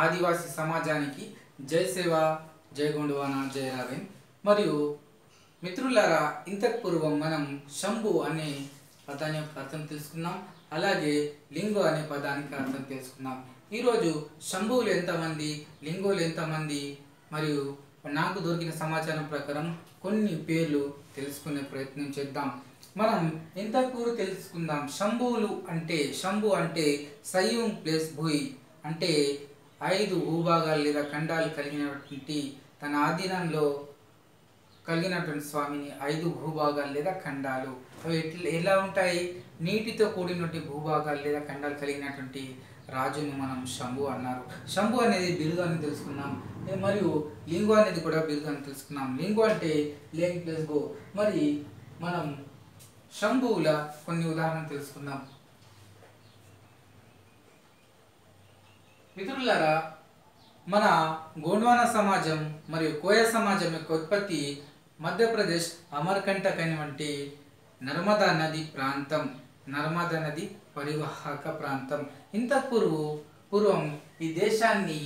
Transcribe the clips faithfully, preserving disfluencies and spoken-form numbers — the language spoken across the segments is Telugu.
ఆదివాసీ సమాజానికి జై సేవ, జై గోండువాన, జై రావెన్. మరియు మిత్రులారా, ఇంతకు పూర్వం మనం శంభు అనే పదాన్ని యొక్క అర్థం తెలుసుకున్నాం. అలాగే లింగో అనే పదానికి అర్థం తెలుసుకున్నాం. ఈరోజు శంభువులు ఎంతమంది, లింగోలు ఎంతమంది, మరియు నాకు దొరికిన సమాచారం ప్రకారం కొన్ని పేర్లు తెలుసుకునే ప్రయత్నం చేద్దాం. మనం ఇంతకు తెలుసుకుందాం. శంభువులు అంటే, శంభు అంటే సయ్యం ప్లస్ భూయి అంటే ఐదు భూభాగాలు లేదా ఖండాలు కలిగినటువంటి తన ఆధీనంలో కలిగినటువంటి స్వామిని ఐదు భూభాగాలు లేదా ఖండాలు. అవి ఎలా ఉంటాయి? నీటితో కూడినటువంటి భూభాగాలు లేదా ఖండాలు కలిగినటువంటి రాజుని మనం శంభు అన్నారు. శంభు అనేది బిరుదు అని తెలుసుకున్నాం. మరియు లింగో అనేది కూడా బిరుదు అని తెలుసుకున్నాం. లింగో అంటే లేంగ్ ప్లస్ గో. మరి మనం శంభువుల కొన్ని ఉదాహరణలు తెలుసుకుందాం. మిత్రులారా, మన గోండ్వానా సమాజం మరియు కోయ సమాజం యొక్క ఉత్పత్తి మధ్యప్రదేశ్ అమర్కంటక్ అయినటువంటి నర్మదా నది ప్రాంతం, నర్మదా నది పరివాహక ప్రాంతం. ఇంతకు పూర్వ పూర్వం ఈ దేశాన్ని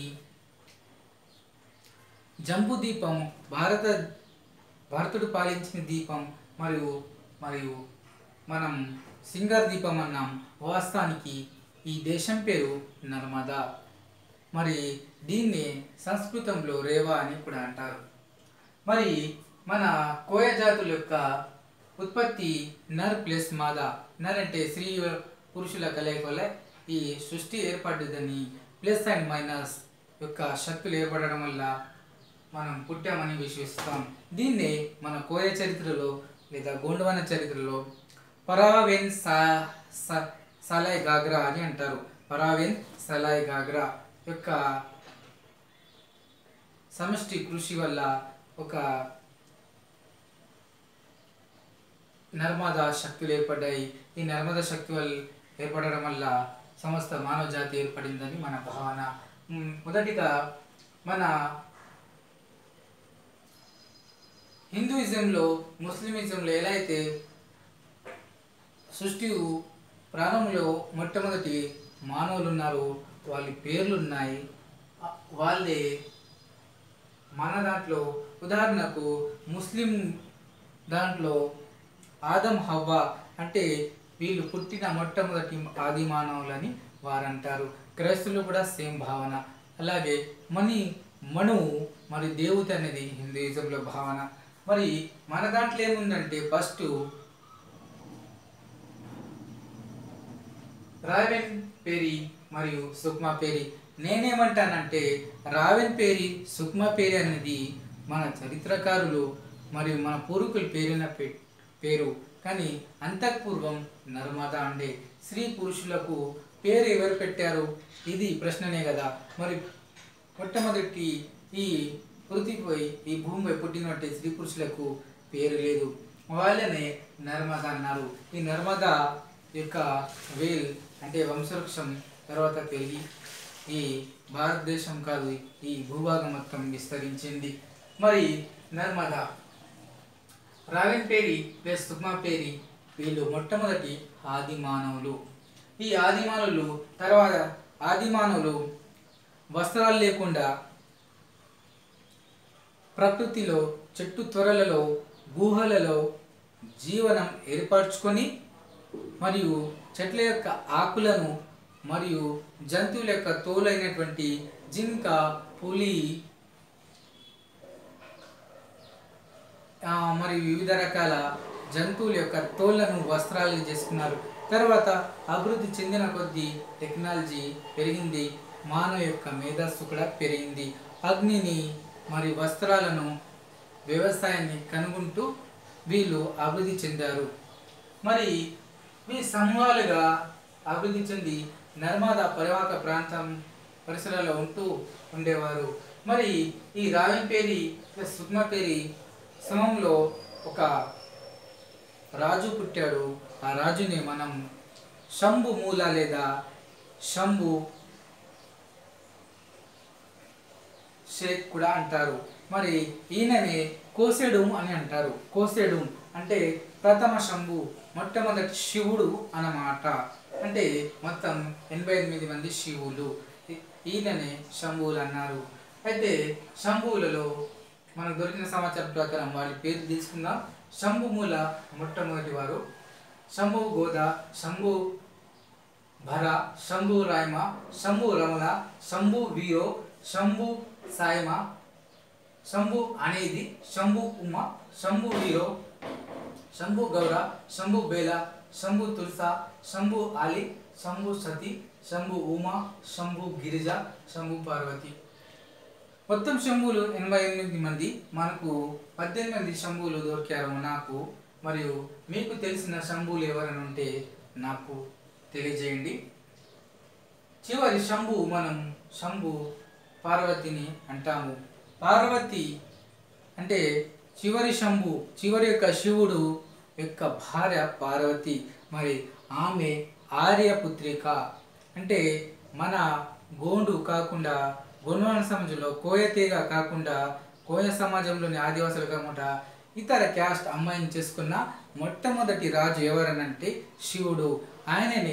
జంబూ దీపం, భారత భారతుడు పాలించిన దీపం మరియు మరియు మనం సింగర్ దీపం అన్నాం. వాస్తవానికి ఈ దేశం పేరు నర్మదా. మరి దీన్ని సంస్కృతంలో రేవా అని కూడా అంటారు. మరి మన కోయ జాతుల యొక్క ఉత్పత్తి నర్ ప్లస్ మాదా. నర్ అంటే స్త్రీ పురుషుల కలయిక వల్ల ఈ సృష్టి ఏర్పడ్డదని, ప్లస్ అండ్ మైనస్ యొక్క శక్తులు ఏర్పడడం వల్ల మనం పుట్టామని విశ్వసిస్తాం. దీన్నే మన కోయ చరిత్రలో లేదా గోండ్వానా చరిత్రలో పరావెన్ సా సలాయ్ గాగ్రా అని అంటారు. పరావెన్ సలాయ్ గాగ్రా యొక్క సమష్టి కృషి వల్ల ఒక నర్మదా శక్తులు ఏర్పడ్డాయి. ఈ నర్మదా శక్తి వల్ల ఏర్పడడం వల్ల సమస్త మానవ జాతి ఏర్పడిందని మన భావన. మొదటిగా మన హిందూయిజంలో, ముస్లిమిజంలో ఎలా అయితే సృష్టి ప్రారంభంలో మొట్టమొదటి మానవులు ఉన్నారు, వాళ్ళ పేర్లు ఉన్నాయి. వాళ్ళే మన దాంట్లో ఉదాహరణకు ముస్లిం దాంట్లో ఆదం హవ్వ అంటే వీళ్ళు పుట్టిన మొట్టమొదటి ఆది మానవులని వారంటారు. క్రైస్తవులు కూడా సేమ్ భావన. అలాగే మణి మనువు మరి దేవత అనేది హిందూయిజంలో భావన. మరి మన దాంట్లో ఏముందంటే ఫస్ట్ రావెన్ పేరి మరియు సుక్మా పేరి. నేనేమంటానంటే రావెన్ పేరి, సుక్మా పేరి అనేది మన చరిత్రకారులు మరియు మన పూర్వీకుల పేరిన పేరు. కానీ అంతఃపూర్వం నర్మదా అండే. స్త్రీ పురుషులకు పేరు ఎవరు పెట్టారు? ఇది ప్రశ్ననే కదా. మరి మొట్టమొదటి ఈ పృథ్వీపై, ఈ భూమిపై పుట్టినట్టు స్త్రీ పురుషులకు పేరు లేదు. వాళ్ళనే నర్మదా అన్నారు. ఈ నర్మదా యొక్క వేల్ అంటే వంశవృక్షం తర్వాత పెరిగి ఈ భారతదేశం కాదు, ఈ భూభాగం మొత్తం విస్తరించింది. మరి నర్మదా, రావెన్ పేరి ప్లస్ సుక్మా పేరి వీళ్ళు మొట్టమొదటి ఆది మానవులు. ఈ ఆది మానవులు తర్వాత ఆది మానవులు వస్త్రాలు లేకుండా ప్రకృతిలో చెట్టు త్వరలలో గుహలలో జీవనం ఏర్పరచుకొని మరియు చెట్ల యొక్క ఆకులను మరియు జంతువుల యొక్క తోలైనటువంటి జింక, పులి మరియు వివిధ రకాల జంతువుల యొక్క తోళ్లను వస్త్రాలు చేసుకున్నారు. తర్వాత అభివృద్ధి చెందిన కొద్దీ టెక్నాలజీ పెరిగింది, మానవ యొక్క మేధస్సు కూడా పెరిగింది. అగ్నిని మరియు వస్త్రాలను, వ్యవసాయాన్ని కనుగొంటూ వీళ్ళు అభివృద్ధి చెందారు. మరి ఈ సమూహాలుగా అభివృద్ధి చెంది నర్మదా పరివాహక ప్రాంతం పరిసరాల్లో ఉంటూ ఉండేవారు. మరి ఈ రావెన్ పేరి ప్లస్ సుక్మా పేరి సమయంలో ఒక రాజు పుట్టాడు. ఆ రాజుని మనం శంభు మూల లేదా శంభు షేక్ కూడా అంటారు. మరి ఈయననే కోసెడుం అని అంటారు. కోసెడుం అంటే ప్రథమ శంభు, మొట్టమొదటి శివుడు అన్నమాట. అంటే మొత్తం ఎనభై ఎనిమిది మంది శివులు. ఈయననే శంభువులు అన్నారు. అయితే శంభువులలో మనకు దొరికిన సమాచారం ప్రకారం వాళ్ళ పేరు తీసుకుందాం. శంభుమూల మొట్టమొదటి వారు శంభు గోద, శంభు భర, శంభు రాయమ, శంభు రమల, శంభు వీరో, శంభు సాయమ, శంభు అనేది, శంభు ఉమ, శంభు వీరో, శంభు గౌర, శంభు బేల, శంభు తులస, శంభు ఆలి, శంభు సతి, శంభు ఉమ, శంభు గిరిజ, శంభు పార్వతి. మొత్తం శంభులు ఎనభై ఎనిమిది మంది. మనకు పద్దెనిమిది మంది శంభులు దొరికారు నాకు. మరియు మీకు తెలిసిన శంభులు ఎవరైనా ఉంటే నాకు తెలియజేయండి. చివరి శంభు మనం శంభు పార్వతిని అంటాము. పార్వతి అంటే చివరి శంభు, చివరి యొక్క శివుడు యొక్క భార్య పార్వతి. మరి ఆమె ఆర్యపుత్రిక. అంటే మన గోండు కాకుండా గొండవాన సమాజంలో కోయతీగ కాకుండా కోయ సమాజంలోని ఆదివాసులు కాకుండా ఇతర క్యాస్ట్ అమ్మాయిని చేసుకున్న మొట్టమొదటి రాజు ఎవరనంటే శివుడు. ఆయననే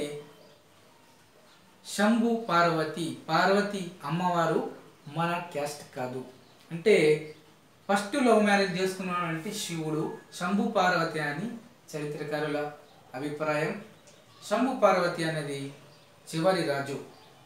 శంభు పార్వతి. పార్వతి అమ్మవారు మన క్యాస్ట్ కాదు. అంటే ఫస్ట్ లవ్ మ్యారేజ్ చేసుకున్నాడు అంటే శివుడు, శంభు పార్వతి అని చరిత్రకారుల అభిప్రాయం. శంభు పార్వతి అనేది చివరి రాజు.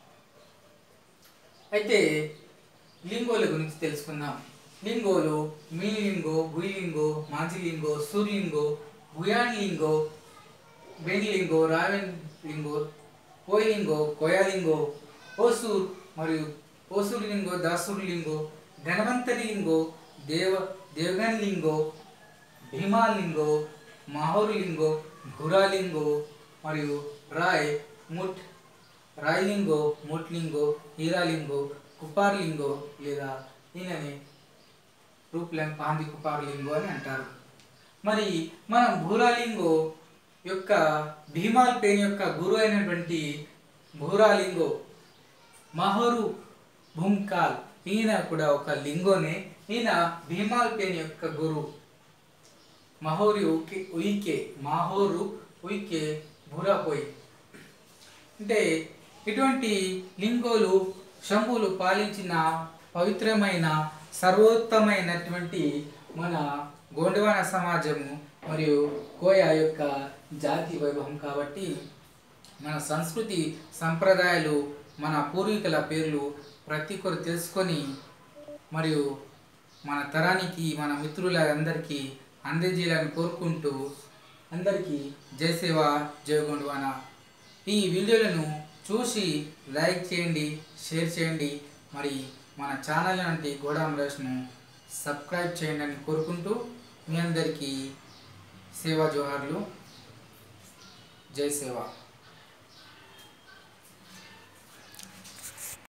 అయితే లింగోల గురించి తెలుసుకుందాం. లింగోలు మీలింగో, భుయిలింగో, మాజిలింగో, సూర్లింగో, భుయాన్లింగో, బెన్లింగో, రావెన్ లింగో, కోయలింగో, కోయాలింగో, ఓసూర్ మరియు ఓసూర్ లింగో, దాసూర్ లింగో, ధనవంతరి లింగో, దేవ దేవగన్ లింగో, భీమాలింగో, మాహోరు లింగో, గురాలింగో మరియు రాయ్ ముట్ రాయలింగో, ముట్లింగో, హీరాలింగో, కుపార్లింగో లేదా ఈయనని రూప్లం పాంది కుపార్లింగో అని అంటారు. మరి మనం భూరాలింగో యొక్క భీమాల్ పేన్ యొక్క గురువు అయినటువంటి భూరాలింగో, మహోరు భూంకాల్ ఈయన కూడా ఒక లింగోనే. ఈయన భీమాల్ పేన్ యొక్క గురువు. మహోరి ఉకి ఉయికే మాహోరు ఉయికే భూరాపోయి. అంటే ఇటువంటి లింగోలు శంభులు పాలించిన పవిత్రమైన సర్వోత్తమైనటువంటి మన గోండవాన సమాజము మరియు కోయ యొక్క జాతి వైభవం. కాబట్టి మన సంస్కృతి సంప్రదాయాలు మన పూర్వీకుల పేర్లు ప్రతి ఒక్కరు తెలుసుకొని మరియు మన తరానికి మన మిత్రుల అందరికీ అందజేయాలని కోరుకుంటూ అందరికీ జై సేవ జై గోండవాన. ఈ వీడియోలను చూసి లైక్ చేయండి, షేర్ చేయండి. మరి మన ఛానల్ లాంటి గోడాం రాష్ను సబ్స్క్రైబ్ చేయండి అని కోరుకుంటూ మీ అందరికీ సేవా జోహార్లు. జై సేవ.